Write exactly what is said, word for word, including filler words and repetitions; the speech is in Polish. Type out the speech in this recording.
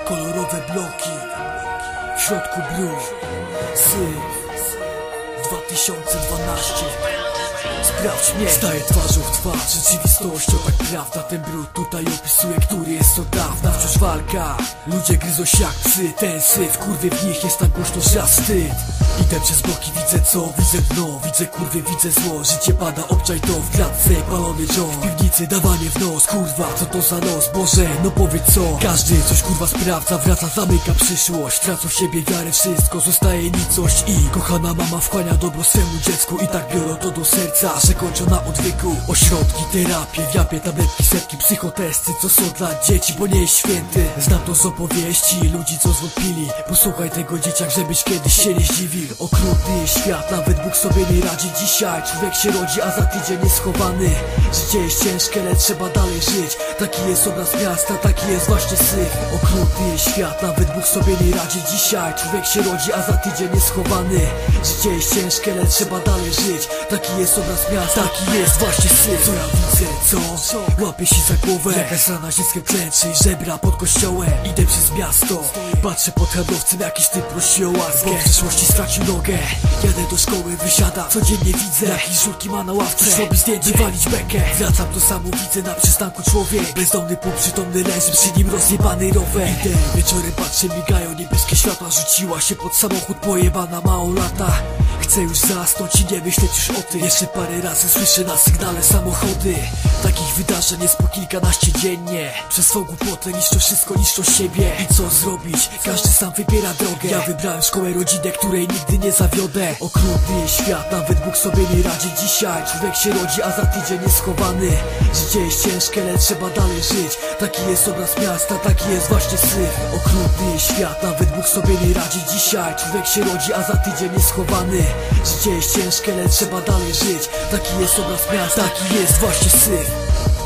Kolorowe bloki, w środku brud, syf, dwa tysiące dwanaście. Sprawdź mnie, staję twarzą w twarz rzeczywistością, tak prawda. Ten brud tutaj opisuje, który jest od dawna. Wciąż walka, ludzie gryzą się jak psy. Ten syf, kurwy w nich jest tak głośno, że aż wstyd. Idę przez boki, widzę co? Widzę dno, widzę kurwy, widzę zło. Życie pada, obczaj to, w klatce palony John. W piwnicy dawanie w nos, kurwa, co to za los? Boże, no powiedz co? Każdy coś kurwa sprawdza, wraca, zamyka przyszłość. Tracą w siebie wiarę, wszystko, zostaje nicość. I kochana mama wchłania dobro swemu dziecku. I tak biorą to do serca, że kończą na odwyku. Ośrodki, terapie, wiapie, tabletki, setki, psychotesty, co są dla dzieci, bo nie jest święty. Znam to z opowieści ludzi, co zwątpili. Posłuchaj tego, dzieciak, żebyś kiedyś się nie zdziwił. Okrutny świat, nawet Bóg sobie nie radzi dzisiaj. Człowiek się rodzi, a za tydzień jest schowany. Życie jest ciężkie, lecz trzeba dalej żyć. Taki jest obraz miasta, taki jest właśnie syf. Okrutny świat, nawet Bóg sobie nie radzi dzisiaj. Człowiek się rodzi, a za tydzień jest schowany. Życie jest ciężkie, lecz trzeba dalej żyć. Taki jest obraz miasta, taki jest właśnie syf. Co ja widzę, co? Łapię się za głowę. Jakaś rana dzieckiem klęczy, żebra pod kościołem. Idę przez miasto, patrzę pod handlowcem, jakiś typ prosi o łaskę. Bo w przeszłości stracił nogę. Jadę do szkoły, wysiadam, codziennie widzę jakiś żółki ma na ławce. Przyszło mi zdjęcie, walić bekę. Wracam, to samo widzę na przystanku człowiek. Bezdomny, półprzytomny leży, przy nim rozjebany rower. Idę, wieczorem patrzę, migają niebieskie światła. Rzuciła się pod samochód pojebana małolata. Chcę już zasnąć i nie myśleć już o tym. Jeszcze parę razy słyszę na sygnale samochody. Takich wydarzeń jest po kilkanaście dziennie. Przez swą głupotę niszczą wszystko, niszczą siebie. I co zrobić? Każdy sam wybiera drogę. Ja wybrałem szkołę, rodzinę, której nigdy nie zawiodę. Okrutny świat, nawet Bóg sobie nie radzi dzisiaj. Człowiek się rodzi, a za tydzień jest schowany. Życie jest ciężkie, lecz trzeba dalej żyć. Taki jest obraz miasta, taki jest właśnie syf. Okrutny świat, nawet Bóg sobie nie radzi dzisiaj. Człowiek się rodzi, a za tydzień jest schowany. Życie jest ciężkie, lecz trzeba dalej żyć. Taki jest obraz miasta, taki jest właśnie syf.